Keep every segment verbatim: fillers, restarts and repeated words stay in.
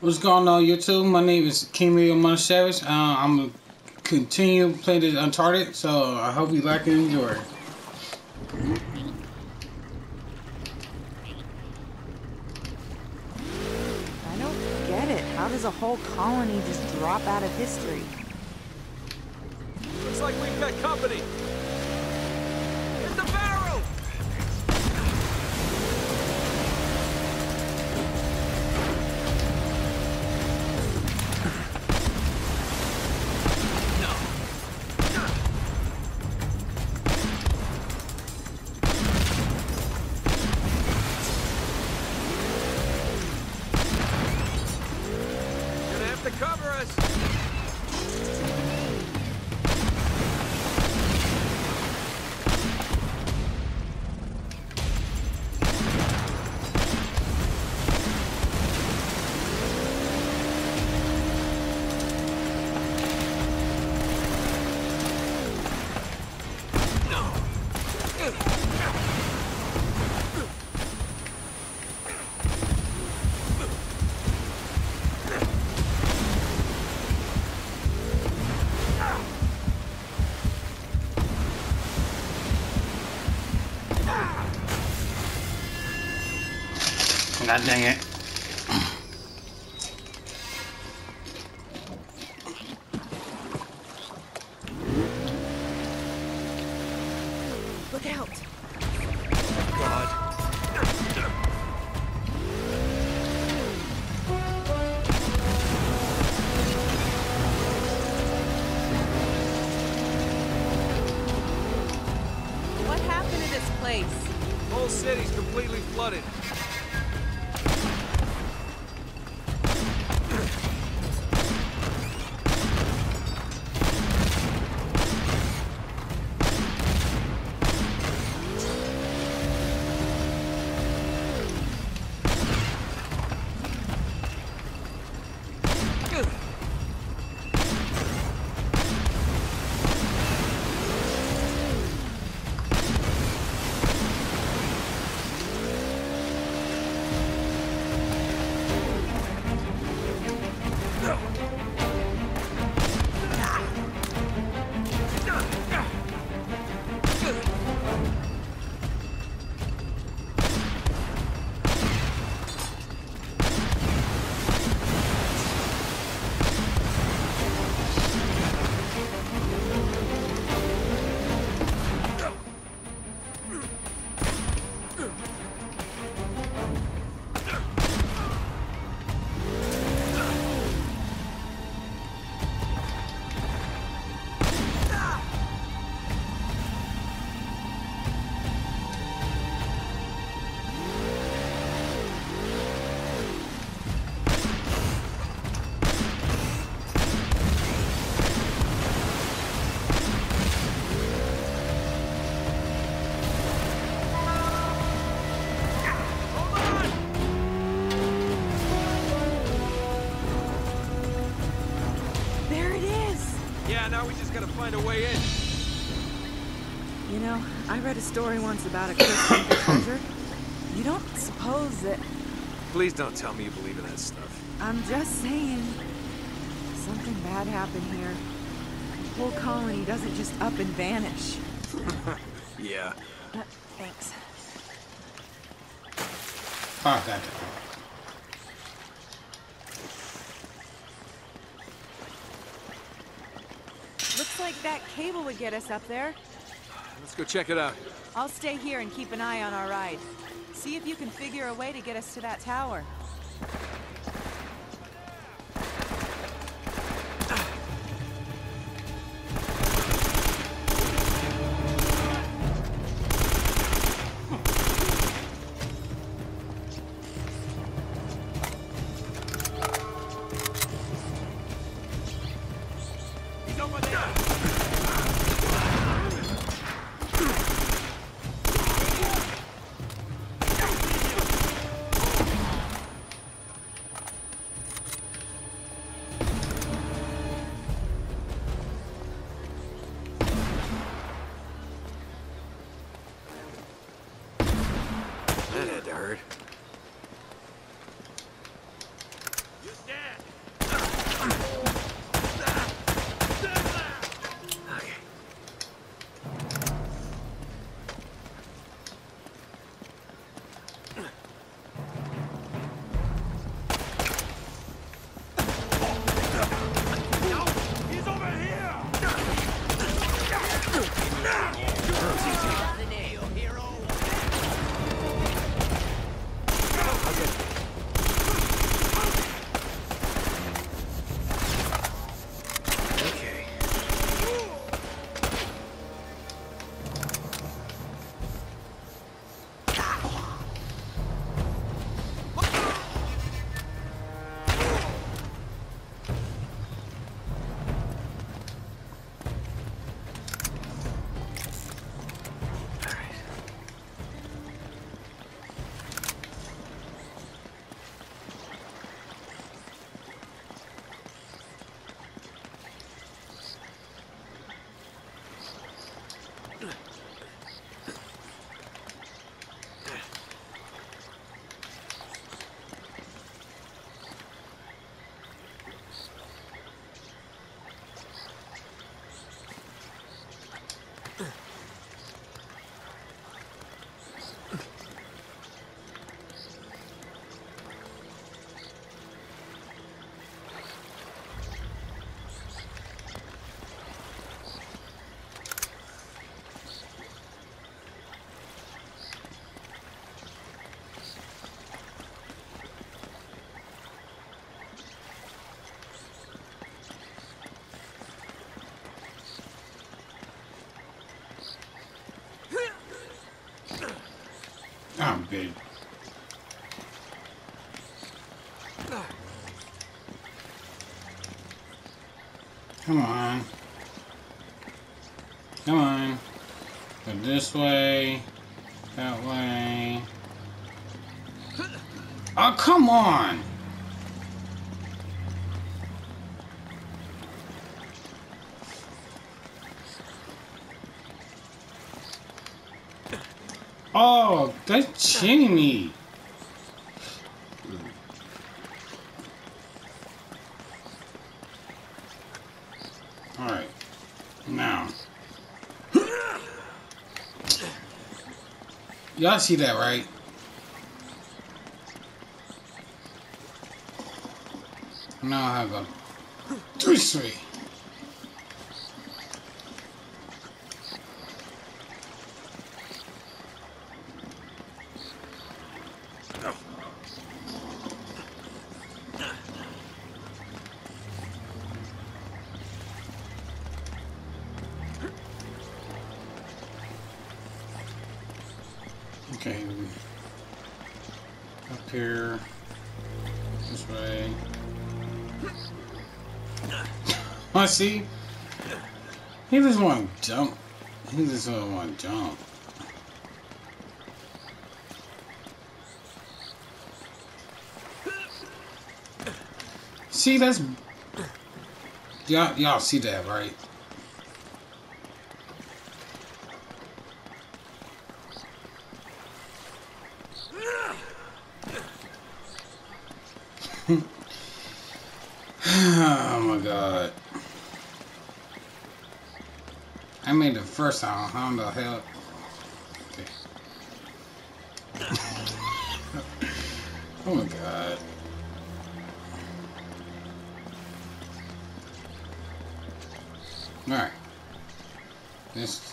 What's going on YouTube? My name is Kingleomoneysavage. Uh, I'm gonna continue playing this Uncharted, so I hope you like and enjoy. I don't get it. How does a whole colony just drop out of history? Looks like we've got company. Hit the barrel! To cover us. God dang it. Look out! God. What happened to this place? Whole city's completely flooded. Now we just gotta find a way in. You know, I read a story once about a crystal treasure. You don't suppose that... Please don't tell me you believe in that stuff. I'm just saying. Something bad happened here. The whole colony doesn't just up and vanish. Yeah. Uh, thanks. Oh, God. Looks like that cable would get us up there. Let's go check it out. I'll stay here and keep an eye on our ride. See if you can figure a way to get us to that tower. He's over there. That had to hurt. dead. Okay. No, he's over here. The nail, hero. Okay. I'm big. Come on. Come on. Go this way. That way. Oh, come on! Oh, that's cheating me. Alright. Now. Y'all see that, right? Now I have a three three. Okay, up here, this way. I see. He just want to jump. He just don't want to jump. See, that's y'all. Y'all see that, right? Oh my god. I made the first time. How the hell? Okay. Oh my god. Alright. This.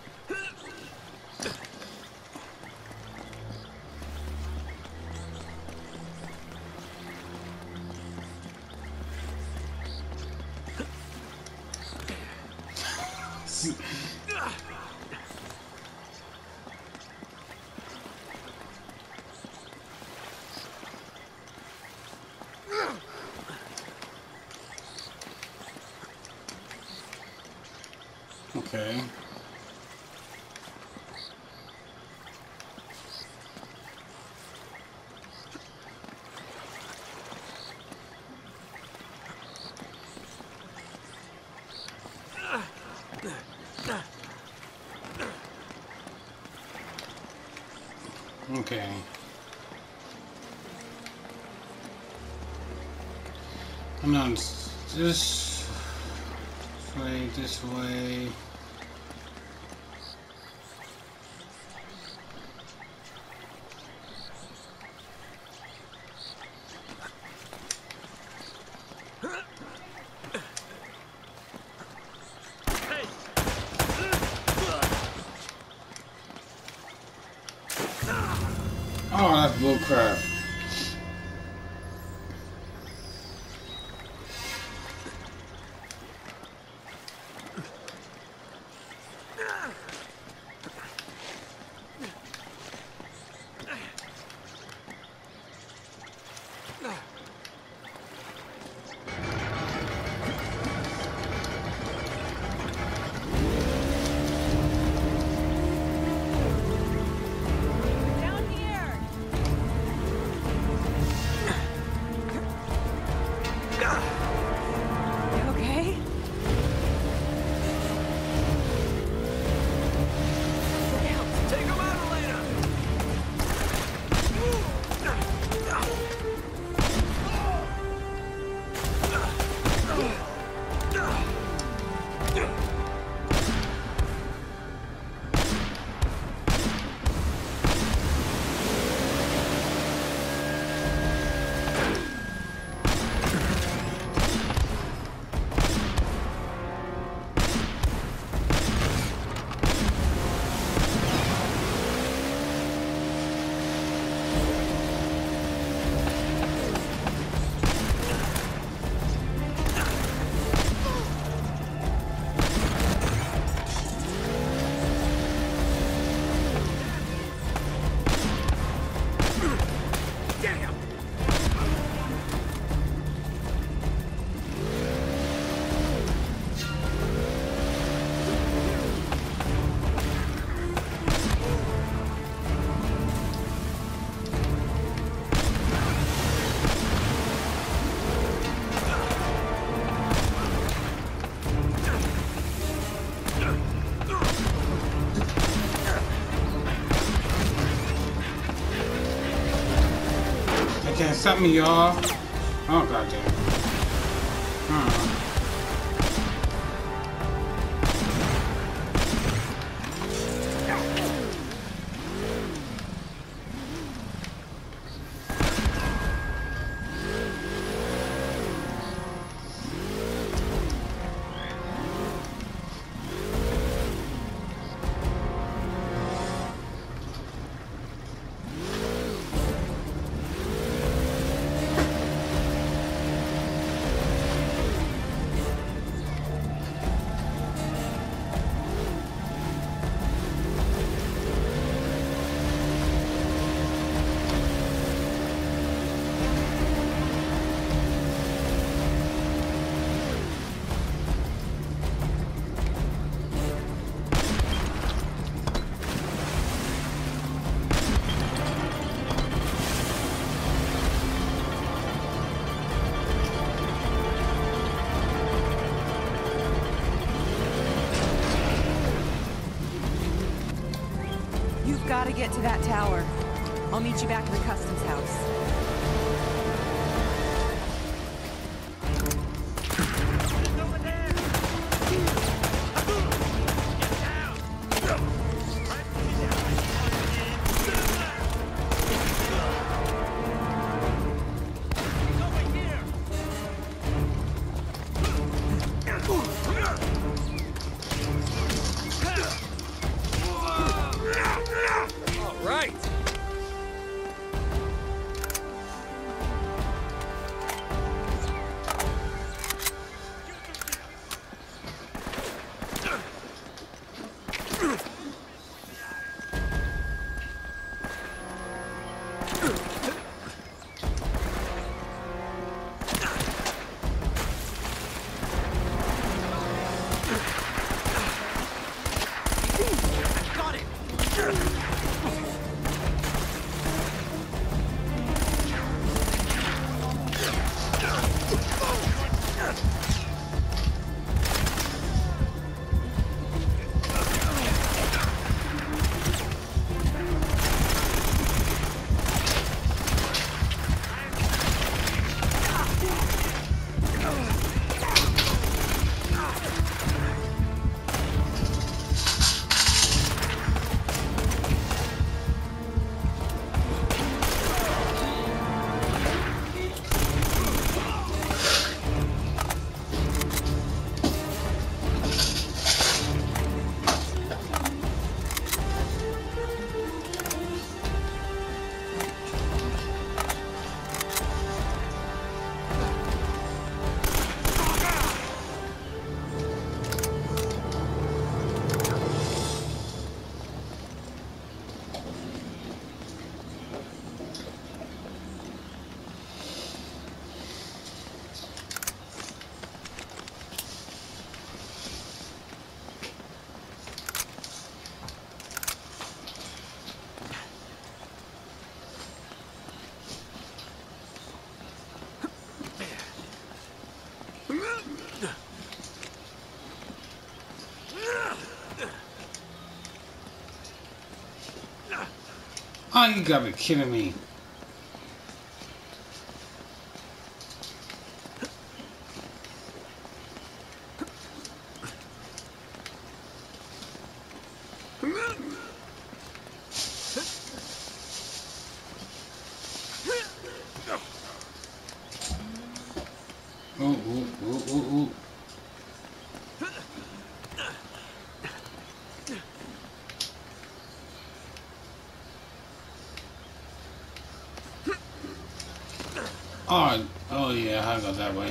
Okay. Okay. I'm on this way, this way. Oh, that's bull crap. Can't stop me, y'all. Oh, goddamn. Uh-uh. Gotta get to that tower. I'll meet you back at the customs house. Oh, you gotta be kidding me. Ooh, ooh, ooh, ooh, ooh. Oh, oh yeah, I go that way.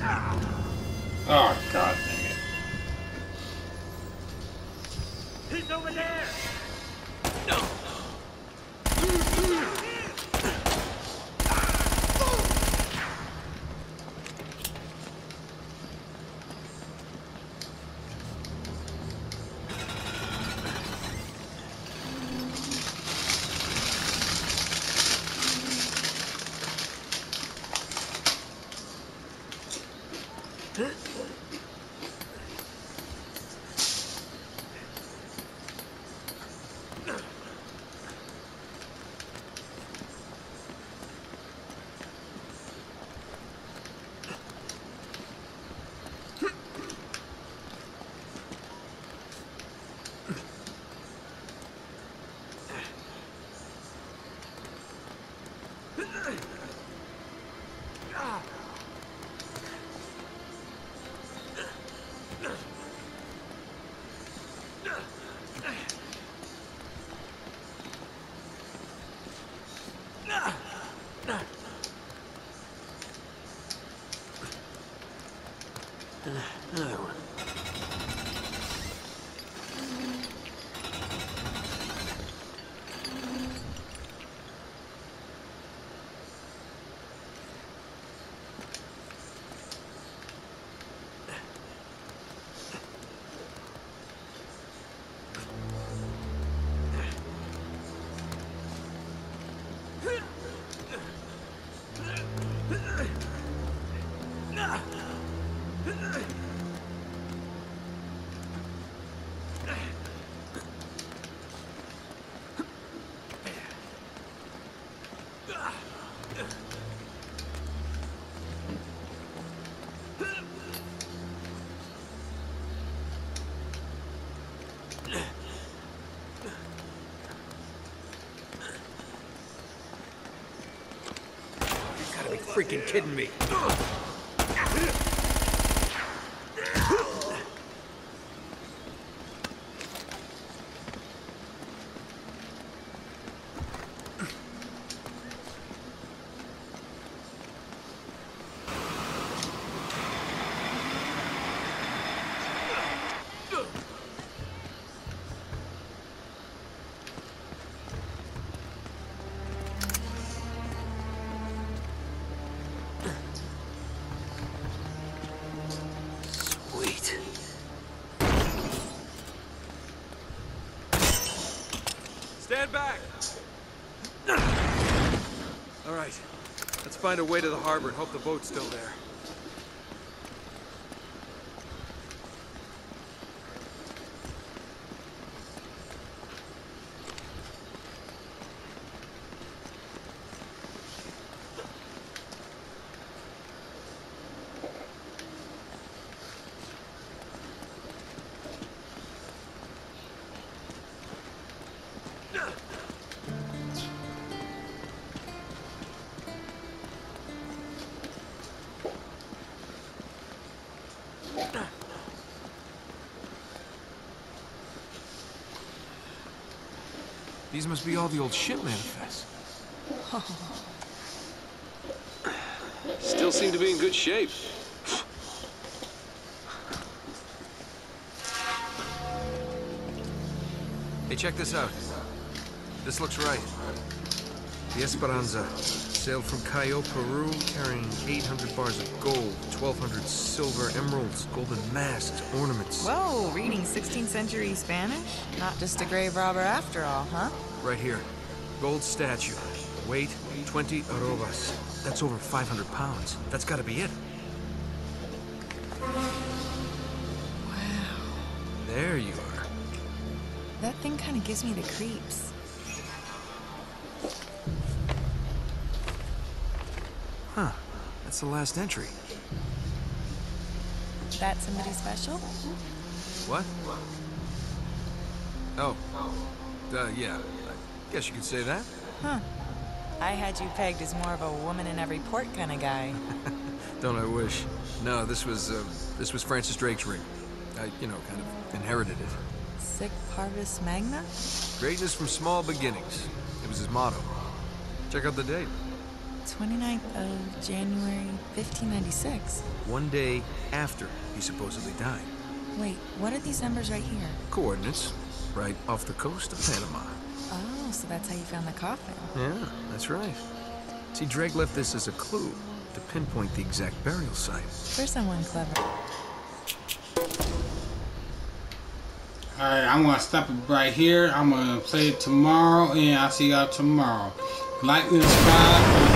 Oh, god dang it. He's over there! Another one. Freaking kidding me. Stand back! All right, let's find a way to the harbor and hope the boat's still there. These must be all the old ship manifests. Still seem to be in good shape. Hey, check this out. This looks right. The Esperanza sailed from Callao, Peru, carrying eight hundred bars of gold, twelve hundred silver emeralds, golden masks, ornaments. Whoa, reading sixteenth century Spanish? Not just a grave robber after all, huh? Right here. Gold statue. Weight, twenty arrobas. That's over five hundred pounds. That's gotta be it. Wow. There you are. That thing kind of gives me the creeps. Huh. That's the last entry. That somebody special? What? Oh. Uh, yeah. I guess you could say that. Huh. I had you pegged as more of a woman in every port kind of guy. Don't I wish? No, this was, uh, this was Francis Drake's ring. I, you know, kind of inherited it. Sic parvis magna? Greatness from small beginnings. It was his motto. Check out the date. twenty-ninth of January, fifteen ninety-six. One day after he supposedly died. Wait, what are these numbers right here? Coordinates, right off the coast of Panama. Oh, so that's how you found the coffin. Yeah, that's right. See, Drake left this as a clue to pinpoint the exact burial site. For someone clever. Alright, I'm gonna stop it right here. I'm gonna play it tomorrow, and I'll see y'all tomorrow. Like and subscribe.